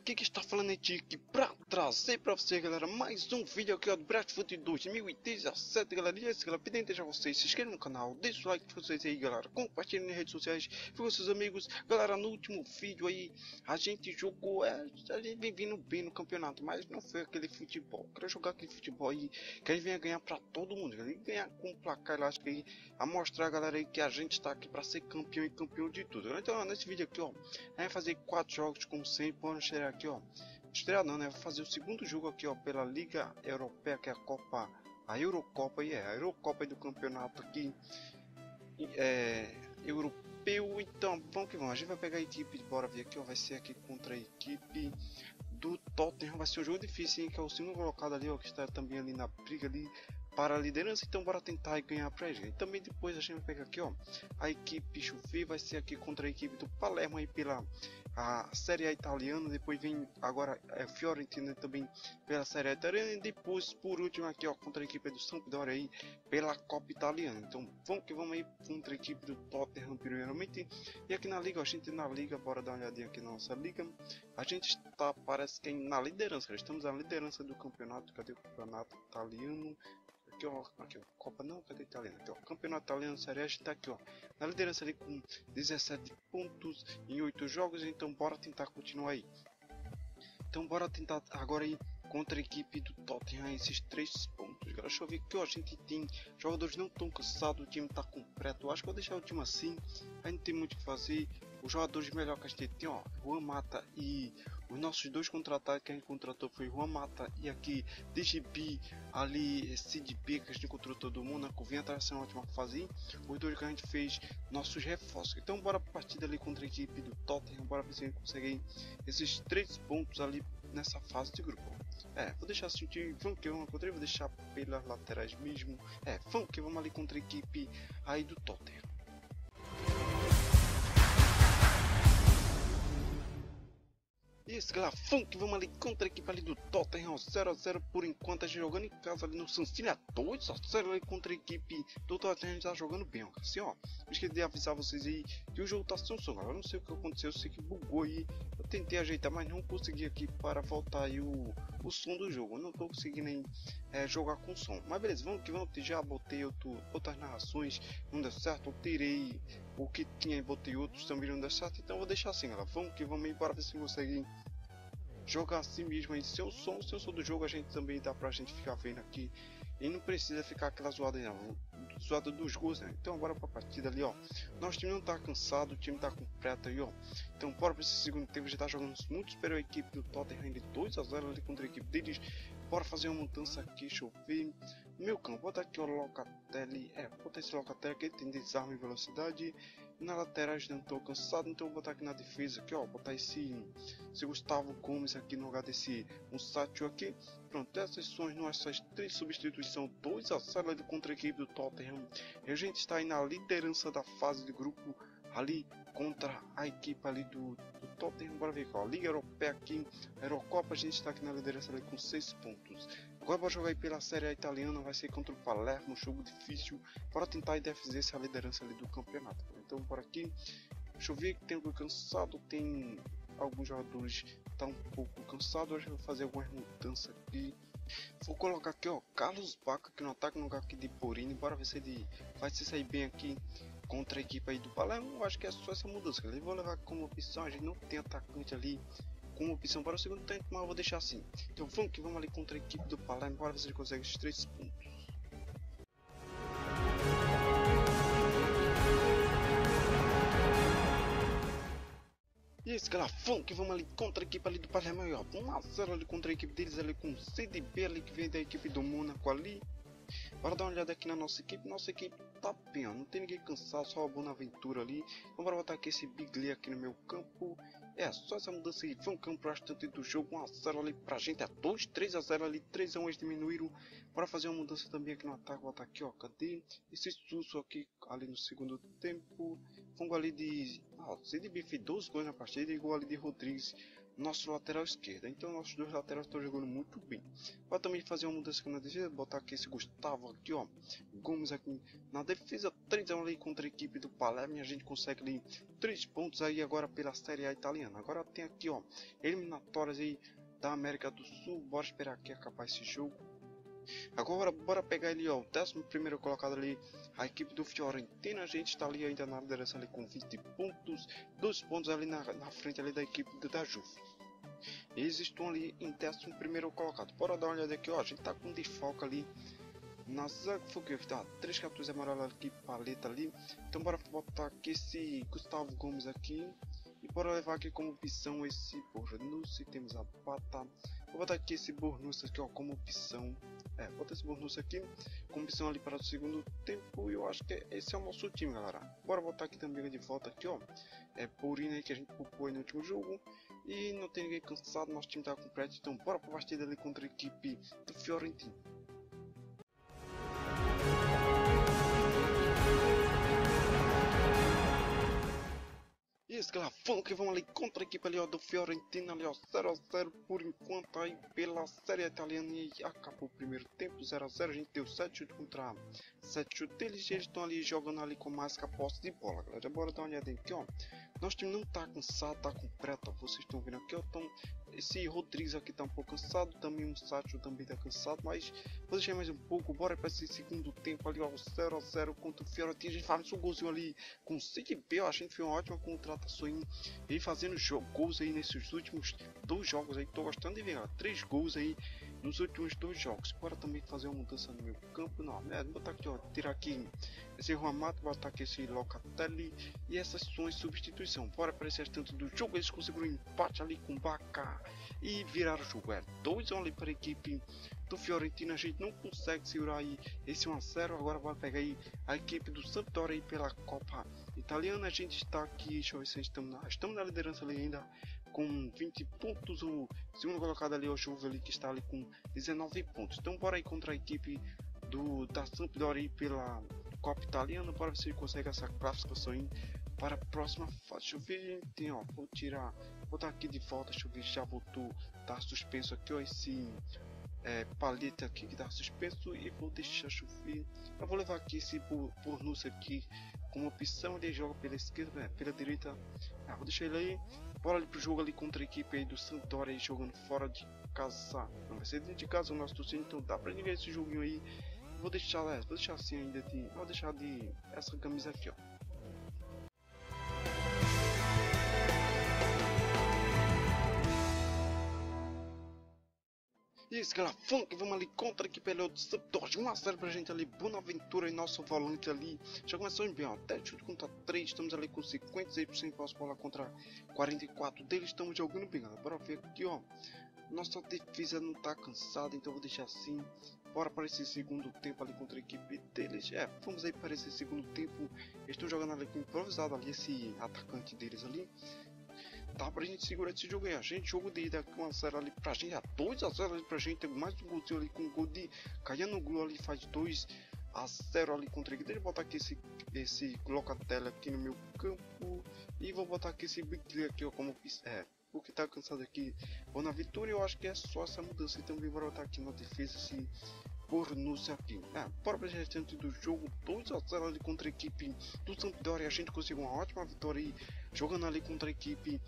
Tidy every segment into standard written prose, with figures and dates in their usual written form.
aqui que está falando é Tiki pra trazer pra você, galera, mais um vídeo aqui ó, do Brasfoot 2017, galera. E esse, galera, pedem deixar vocês se inscrevam no canal, deixa o like de vocês aí, galera, compartilhem nas redes sociais com seus amigos. Galera, no último vídeo aí a gente jogou, a gente vem vindo bem no campeonato, mas não foi aquele futebol. Quero jogar aquele futebol aí que a gente venha ganhar pra todo mundo, galera, e ganhar com placar elástico aí, a mostrar a galera aí que a gente está aqui pra ser campeão e campeão de tudo, galera. Então ó, nesse vídeo aqui ó, a gente vai fazer 4 jogos como sempre. Vamos estrear aqui ó, estrear não, né? Vou fazer o segundo jogo aqui ó, pela Liga Europeia, que é a Copa, a Eurocopa, e a Eurocopa do campeonato aqui europeu. Então vamos que vamos, a gente vai pegar a equipe, bora ver aqui ó, vai ser aqui contra a equipe do Tottenham. Vai ser um jogo difícil, hein, que é o segundo colocado ali ó, que está também ali na briga ali para a liderança, então bora tentar ganhar para ele. E também depois a gente vai pegar aqui ó, a equipe Chufi, vai ser aqui contra a equipe do Palermo aí pela a Série A italiana. Depois vem agora Fiorentina também pela Série A italiana, e depois por último aqui ó, contra a equipe do Sampdoria aí pela Copa Italiana. Então vamos que vamos aí contra a equipe do Tottenham primeiramente. E aqui na liga, ó, a gente na liga, bora dar uma olhadinha aqui na nossa liga. A gente está, parece que na liderança, estamos na liderança do campeonato. Cadê o campeonato italiano? Aqui ó, Copa não, cadê italiano? Aqui ó, campeonato italiano, Série A, está aqui ó, na liderança ali com 17 pontos em 8 jogos, então bora tentar continuar aí. Então bora tentar agora aí contra a equipe do Tottenham esses 3 pontos, galera. Deixa eu ver que ó, a gente tem jogadores não tão cansados, o time tá completo. Eu acho que vou deixar o time assim, aí não tem muito o que fazer. Os jogadores melhor que a gente tem ó, Juan Mata, e os nossos dois contra-ataques que a gente contratou foi Juan Mata e aqui DGB, ali CDB, que a gente contratou do Monaco, vem atrás de uma ótima fase. Os dois que a gente fez nossos reforços. Então bora pra partida ali contra a equipe do Tottenham, bora ver se a gente consegue esses 3 pontos ali nessa fase de grupo. Vou deixar assim o time, vamos que vamos contra ele, vou deixar pelas laterais mesmo. Vamos que vamos ali contra a equipe aí do Tottenham. Isso, galera, funk, vamos ali contra a equipe ali do Tottenham, 0 a 0 por enquanto. A gente jogando em casa ali no San Siro, 2 a 0 ali contra a equipe do Tottenham. A gente tá jogando bem, ó. Assim, ó, esqueci de avisar vocês aí que o jogo tá sem som, galera. Eu não sei o que aconteceu, eu sei que bugou aí. Eu tentei ajeitar, mas não consegui aqui para voltar aí o som do jogo. Eu não tô conseguindo aí, jogar com som. Mas beleza, vamos que vamos, já botei outras narrações, não deu certo. Eu tirei o que tinha e botei outros também, não deu certo. Então eu vou deixar assim, galera. Vamos que vamos aí, bora ver se consegue jogar assim mesmo aí, seu som do jogo. A gente também dá pra gente ficar vendo aqui e não precisa ficar aquela zoada aí, não, zoada dos gols, né? Então agora pra partida ali, ó, nosso time não tá cansado, o time tá completo aí, ó. Então bora pra esse segundo tempo, já tá jogando muito superior a equipe do Tottenham de 2 a 0 ali contra a equipe deles. Bora fazer uma mudança aqui, deixa eu ver. Meu campo, bota aqui o Locatelli, bota esse Locatelli aqui, ele tem desarme e velocidade. Na lateral não estou cansado, então vou botar aqui na defesa aqui, ó, botar esse Gustavo Gomes aqui no lugar desse Musacho aqui. Pronto, essas são as nossas 3 substituições, 2 a 0 ali contra a equipe do Tottenham. E a gente está aí na liderança da fase de grupo ali contra a equipe ali do Tottenham. Bora ver qual, Liga Europeia aqui, Eurocopa, a gente está aqui na liderança ali com 6 pontos. Agora vou jogar aí pela Série A italiana, vai ser contra o Palermo, um jogo difícil, para tentar aí defender essa liderança ali do campeonato. Então por aqui, deixa eu ver que tem algum cansado, tem alguns jogadores tá um pouco cansado. Hoje eu vou fazer algumas mudanças aqui. Vou colocar aqui ó, Carlos Baca aqui no ataque, no lugar aqui de Porini. Bora ver se ele vai se sair bem aqui contra a equipe aí do Palermo. Eu acho que é só essa mudança, eu vou levar como opção, a gente não tem atacante ali como opção para o segundo tempo, mas eu vou deixar assim. Então vamos que vamos ali contra a equipe do Palermo, bora ver se ele consegue os 3 pontos. E esse galera, que vamos ali contra a equipe ali do Palermo, ó, 1 a 0 ali contra a equipe deles ali com CDB ali que vem da equipe do Monaco ali. Bora dar uma olhada aqui na nossa equipe tá bem, ó, não tem ninguém cansado, só a Bonaventura ali. Então bora botar aqui esse Biglia aqui no meu campo. Só essa mudança aí, foi um campo bastante do jogo, 1 a 0 ali pra gente, 2, 3 a 0 ali, 3 a 1 eles diminuíram. Bora fazer uma mudança também aqui no ataque, botar aqui ó, cadê esse Susso aqui ali no segundo tempo. Fungo ali de CDB fez 2 gols na partida, igual ali de Rodrigues nosso lateral esquerdo. Então nossos dois laterais estão jogando muito bem. Pode também fazer uma mudança aqui na defesa, botar aqui esse Gustavo aqui, ó, Gomes aqui na defesa, 3-1 ali contra a equipe do Palermo, e a gente consegue ali 3 pontos aí agora pela Série A italiana. Agora tem aqui, ó, eliminatórias aí da América do Sul. Bora esperar aqui acabar esse jogo. Agora bora pegar ali, ó, o 11º colocado ali, a equipe do Fiorentina. A gente está ali ainda na liderança ali com 20 pontos, 2 pontos ali na frente ali da equipe da Juve. Eles estão ali em 11º colocado. Bora dar uma olhada aqui, ó, a gente tá com desfalque ali na zaga, tá 3 cartões amarelos aqui, paleta ali. Então bora botar aqui esse Gustavo Gomes aqui. E bora levar aqui como opção esse Bornucci, temos a Bata. Vou botar aqui esse Bornucci aqui, ó, como opção. Vou botar esse Bornucci aqui como opção ali para o segundo tempo. E eu acho que esse é o nosso time, galera. Bora botar aqui também de volta aqui, ó. Porina aí que a gente poupou no último jogo. E não tem ninguém cansado, nosso time tá completo. Então bora pra partida ali contra a equipe do Fiorentina. Isso, galera, falando que vamos ali contra a equipe ali, ó, do Fiorentina ali, ó, 0-0 por enquanto aí pela Série Italiana. E acabou o primeiro tempo, 0-0, a gente deu 7 chutes contra 7 chutes deles, e eles estão ali jogando ali com mais que a posse de bola, galera. Bora dar uma olhada aqui, ó, nosso time não tá cansado, tá completo, vocês estão vendo aqui, ó, esse Rodrigues aqui tá um pouco cansado, também o Sátio também tá cansado, mas vou deixar mais um pouco. Bora para esse segundo tempo ali, ó, 0-0 contra o Fiorentina. A gente faz um golzinho ali com o CDB, ó, a gente fez uma ótima contratação aí, ele fazendo gols aí nesses últimos 2 jogos aí, tô gostando de ver, ó, 3 gols aí nos últimos 2 jogos. Bora também fazer uma mudança no meu campo, não, botar aqui, ó, tirar aqui esse Ramato, botar aqui esse Locatelli, e essas são as substituição. Bora para esse restante do jogo, eles conseguiram um empate ali com o Bacca e viraram o jogo. 2-1 ali para a equipe do Fiorentina. A gente não consegue segurar aí esse 1-0. Agora vai pegar aí a equipe do Sampdoria aí pela Copa Italiana. A gente está aqui, deixa eu ver se estamos na liderança ali ainda com 20 pontos. O segundo colocado ali é o Juve ali, que está ali com 19 pontos. Então bora aí contra a equipe da Sampdoria aí pela Copa Italiana. Bora ver se ele consegue essa classificação aí para a próxima fase. Deixa eu ver, tem, ó, vou botar aqui de volta, deixa eu ver, já voltou, tá suspenso aqui, ó, esse paleta aqui que tá suspenso, e vou deixar chover. Eu vou levar aqui esse Bornucci aqui como opção. Ele joga pela esquerda, pela direita, vou deixar ele aí. Bora ali pro jogo ali contra a equipe aí do Sampdoria, jogando fora de casa. Não vai ser dentro de casa o nosso torcedor, então dá pra ver esse joguinho aí. Vou deixar assim ainda vou deixar de essa camisa aqui, ó. Isso, galera, funk, vamos ali contra a equipe do Sampdoria, 1-0 pra gente ali, Bonaventura e nosso volante ali, já começou bem, ó, 10 chutes contra 3, estamos ali com 56% posse bola contra 44 deles, estamos jogando bem, galera. Bora ver aqui, ó, nossa defesa não tá cansada, então vou deixar assim. Bora para esse segundo tempo ali contra a equipe deles, vamos aí para esse segundo tempo. Eles estão jogando ali com improvisado ali, esse atacante deles ali. Dá pra gente segurar esse jogo aí. A gente jogo de ida com 1-0 ali pra gente, 2-0 ali pra gente. Tem mais um golzinho ali com o gol de Calhanoglu ali, faz 2-0 ali contra a equipe. Deixa eu botar aqui esse Locatelli aqui no meu campo. E vou botar aqui esse Big aqui, ó, como porque tá cansado aqui. Bom, na vitória eu acho que é só essa mudança. Então vou botar aqui na defesa esse Bornucci aqui. Bora para o restante do jogo, 2-0 ali contra a equipe do Sampdoria. A gente conseguiu uma ótima vitória aí, jogando ali contra a equipe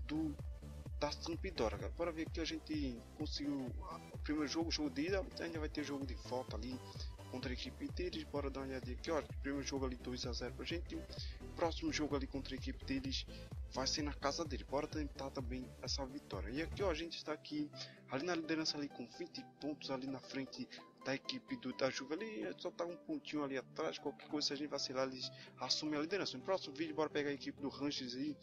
da Sampdoria, galera. Bora ver que a gente conseguiu o primeiro jogo de ida, ainda vai ter jogo de volta ali contra a equipe deles. Bora dar uma olhada aqui, ó, primeiro jogo ali 2-0 pra gente. Próximo jogo ali contra a equipe deles vai ser na casa dele. Bora tentar também essa vitória. E aqui, ó, a gente está aqui ali na liderança ali com 20 pontos ali na frente da equipe da Juve ali, só tá um pontinho ali atrás. Qualquer coisa, se a gente vacilar, eles assumem a liderança. No próximo vídeo, bora pegar a equipe do Rangers aí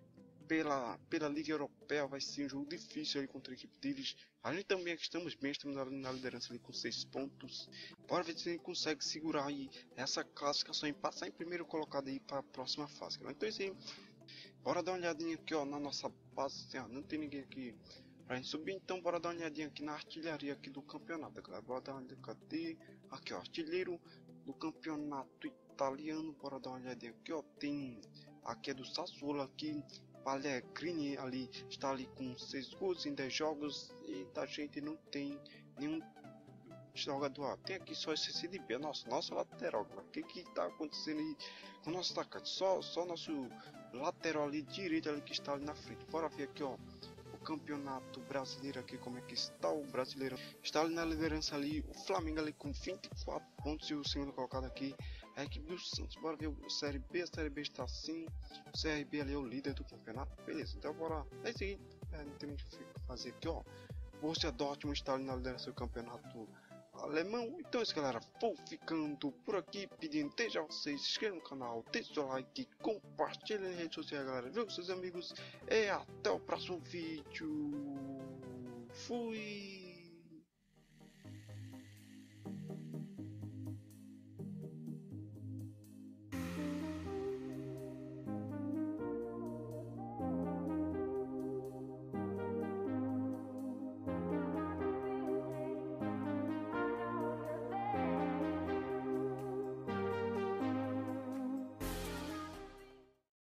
pela Liga Europeia. Vai ser um jogo difícil aí contra a equipe deles. A gente também aqui estamos bem, estamos na liderança ali com 6 pontos. Bora ver se a gente consegue segurar aí essa classificação e passar em primeiro colocado aí para a próxima fase. Então é isso aí. Bora dar uma olhadinha aqui, ó, na nossa base. Não tem ninguém aqui pra gente subir, então bora dar uma olhadinha aqui na artilharia aqui do campeonato, galera. Bora dar uma olhadinha, cadê? Aqui, ó, artilheiro do campeonato italiano. Bora dar uma olhadinha aqui, ó, tem aqui é do Sassuolo aqui, Pellegrini ali está ali com 6 gols em 10 jogos e da gente não tem nenhum jogador. Tem aqui só esse CDB, nosso lateral. O que tá acontecendo aí com o nosso atacante? Só nosso lateral ali direito ali que está ali na frente. Bora ver aqui, ó. O campeonato brasileiro aqui, como é que está o brasileiro? Está ali na liderança ali, o Flamengo ali com 24 pontos e o segundo colocado aqui é a equipe do Santos. Bora ver o Série B, a Série B está assim, o CRB ali é o líder do campeonato, beleza, então bora, é isso aí, não tem muito o que fazer aqui, ó. O Borussia Dortmund está ali na liderança do campeonato alemão. Então é isso, galera, vou ficando por aqui, pedindo desde vocês, se inscrevam no canal, deixe seu like, compartilhem nas redes sociais, galera, viu com seus amigos e até o próximo vídeo. Fui!